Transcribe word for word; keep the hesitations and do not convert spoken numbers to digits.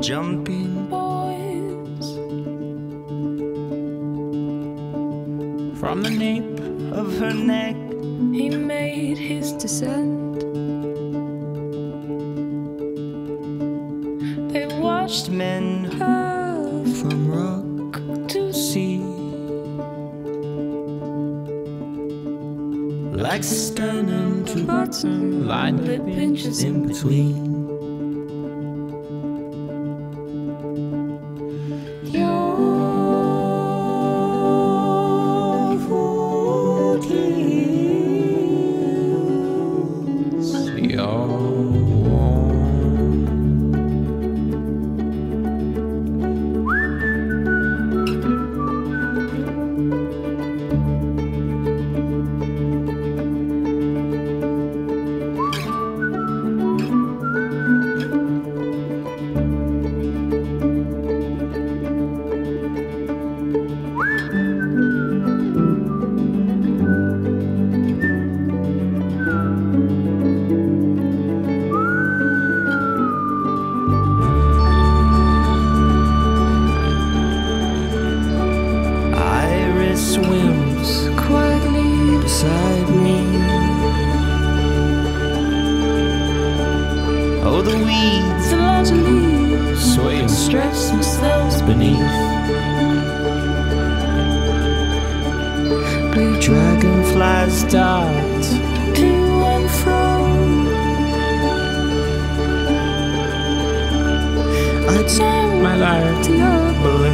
jumping boys. from the nape of her neck. He made his descent. They watched Men her from rock to sea, like stern and button, line lip pinches in between. Swims quietly beside me. Oh, the weeds, the large leaves sway and stretch themselves beneath. Blue dragonflies dart to and fro. I turn my light to your